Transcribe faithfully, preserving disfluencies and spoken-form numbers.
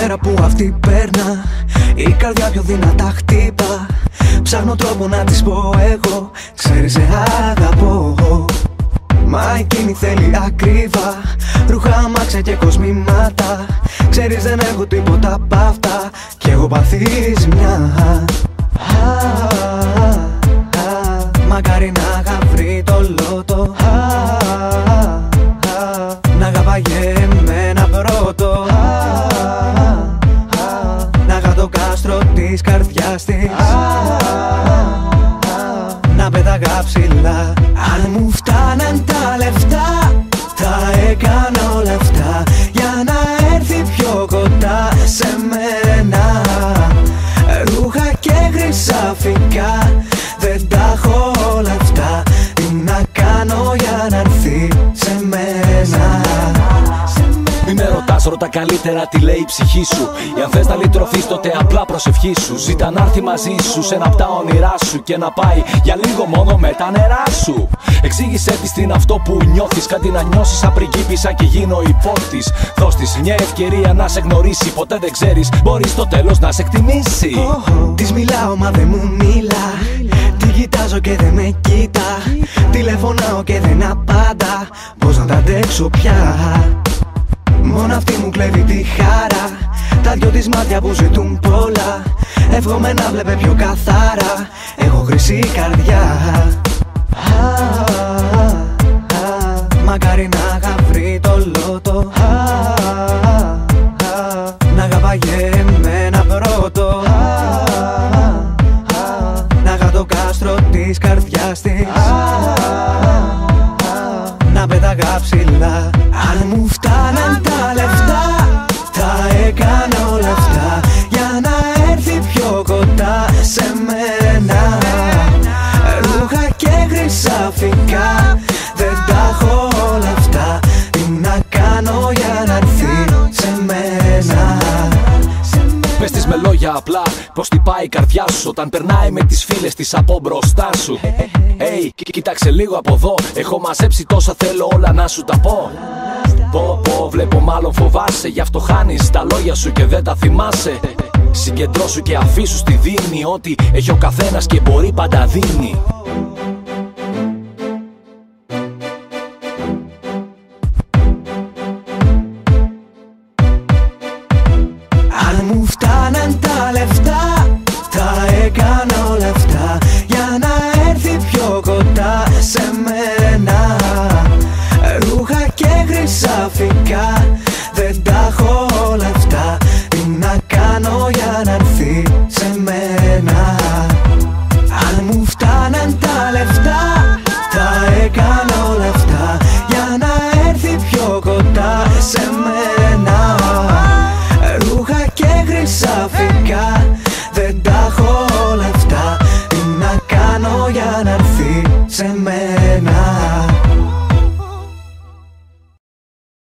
μέρα που αυτή περνά, η καρδιά πιο δυνατά χτύπα. Ψάχνω τρόπο να της πω εγώ, ξέρεις σε αγαπώ. Μα εκείνη θέλει ακρίβα, ρούχα, αμάξια και κοσμήματα. Ξέρεις δεν έχω τίποτα απ' αυτά κι εγώ παθείς μια. Μακάρι να είχα βρει το λότο, να αγαπάγε εμένα πρώτο, να είχα το κάστρο της καρδιάς της, να πέταγα ψηλά. Αν μου φτάναν τα λεφτά, θα έκανα όλα αυτά για να έρθει πιο κοντά σε μένα. Ρούχα και χρυσαφικά, δεν τα έχω όλα αυτά. Τι να κάνω για να έρθει σε μένα. Μη με ρωτάς, ρώτα καλύτερα τι λέει η ψυχή σου. Ή αν θες να λυτρωθείς, τότε απλά προσευχή σου. Ζήτα να έρθει μαζί σου σε ένα απ' τα όνειρά σου και να πάει για λίγο μόνο με τα νερά σου. Εξήγησέ της τι είναι αυτό που νιώθεις, κάτι να νιώσεις σαν πριγκίπισσα και γίνω υπότης. Δώσ' της μια ευκαιρία να σε γνωρίσει, ποτέ δεν ξέρεις, μπορεί στο τέλος να σε εκτιμήσει. Oh, oh. Της μιλάω μα δεν μου μιλά, τη κοιτάζω και δεν με κοίτα, τηλεφωνάω και δεν απάντα. Πώς να τα αντέξω πια, μόνο αυτή μου κλέβει τη χαρά. Τα δυο της μάτια που ζητούν πολλά, εύχομαι να βλέπε πιο καθαρά. Έχω χρυσή καρδιά. Μακάρι να είχα βρει το λότο, να αγαπάγε εμένα πρώτο, να είχα το κάστρο της καρδιάς της, να πέταγα ψηλά. Αν μου φτάναν τα λεφτά, θα έκανα όλα αυτά για να έρθει πιο κοντά σε μένα. Ρούχα και χρυσαφικά, δεν τα έχω όλα αυτά. Τι να κάνω για να έρθει σε μένα. Πες της με λόγια απλά πως τι πάει η καρδιά σου όταν περνάει με τις φίλες της από μπροστά σου. Hey, κοίταξε λίγο από εδώ, έχω μαζέψει τόσα, θέλω όλα να σου τα πω. Πω πω, βλέπω μάλλον φοβάσαι, γι' αυτό χάνεις τα λόγια σου και δεν τα θυμάσαι. Συγκεντρώσου και αφήσου στη δίνη, ό,τι έχει ο καθένας και μπορεί πάντα δίνει. Αν μου φτάναν τα λεφτά, θα έκανα